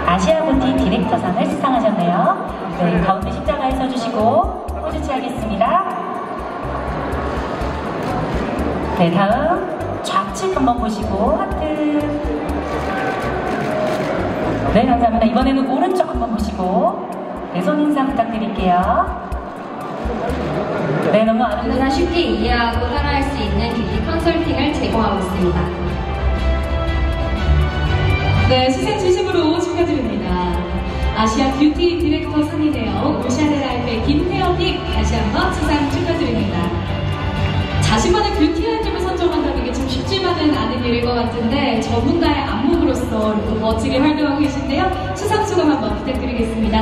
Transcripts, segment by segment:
아시아 뷰티 디렉터상을 수상하셨네요. 네, 가운데 십자가에 서주시고 포즈 취하겠습니다. 네, 다음 좌측 한번 보시고 하트. 네, 감사합니다. 이번에는 오른쪽 한번 보시고 네, 손인사 부탁드릴게요. 네, 너무 아름다운 누구나 쉽게 이해하고 따라할 수 있는 뷰티 컨설팅을 제공하고 있습니다. 네, 시생 진심으로 축하드립니다. 아시아 뷰티 디렉터 상이 되어 오샤네 라이프의 김혜연님 다시 한번 수상 축하드립니다. 자신만의 뷰티 아이템을 선정한다는 게 참 쉽지만은 않은 일일 것 같은데 전문가의 안목으로서 또 멋지게 활동하고 계신데요. 수상 소감 한번 부탁드리겠습니다.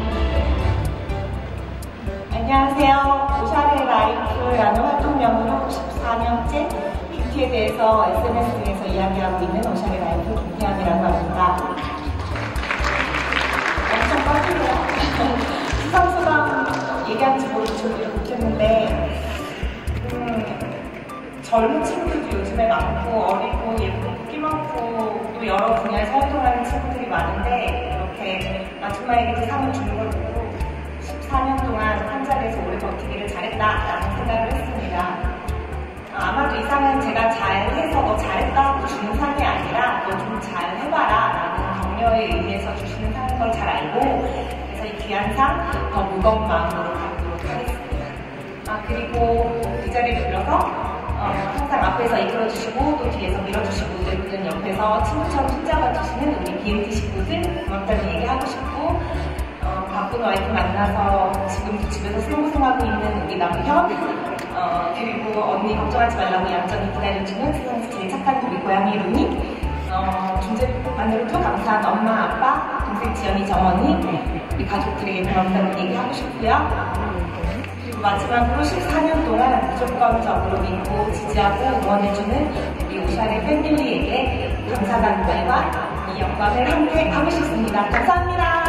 안녕하세요. 오샤네 라이프라는 활동명으로 14년째 뷰티에 대해서 SNS 등에서 이야기하고 있는 오샤네 라이프 김태현이라고 합니다. 엄청 빠르네요. 수상소감 얘기하는지 모르고 준비를 못했는데 젊은 친구들도 요즘에 많고 어리고 예쁘고 끼 많고 또 여러 분야에서 활동하는 친구들이 많은데 이렇게 마지막에 상을 주는 걸 보고 14년 동안 한 자리에서 오래 버티기를 잘했다라는 생각을 했습니다. 아마도 이 상은 제가 잘해서 너 잘했다 하고 주는 상이 아니라 너 좀 잘해봐라 라는 격려에 의해서 주시는 상인 걸 잘 알고 그래서 이 귀한 상 더 무거운 마음으로 갖도록 하겠습니다. 그리고 이 자리를 빌어서 항상 앞에서 이끌어주시고 또 뒤에서 밀어주시고 늘 옆에서 친구처럼 손잡아주시는 우리 BMT 식구들 고맙다는 얘기하고 싶고 바쁜 와이프 만나서 지금도 집에서 생고생하고 있는 우리 남편 그리고 언니 걱정하지 말라고 얌전히 기다려주는 세상에서 제일 착한 우리 고양이 루니 존재만으로도 감사한 엄마, 아빠, 동생 지연이, 정원이 우리 가족들에게 고맙다는 얘기하고 싶고요. 그리고 마지막으로 14년 동안 무조건적으로 믿고 지지하고 응원해주는 우리 오샤네 패밀리에게 감사한 말과 이 영광을 함께 하고 싶습니다. 감사합니다.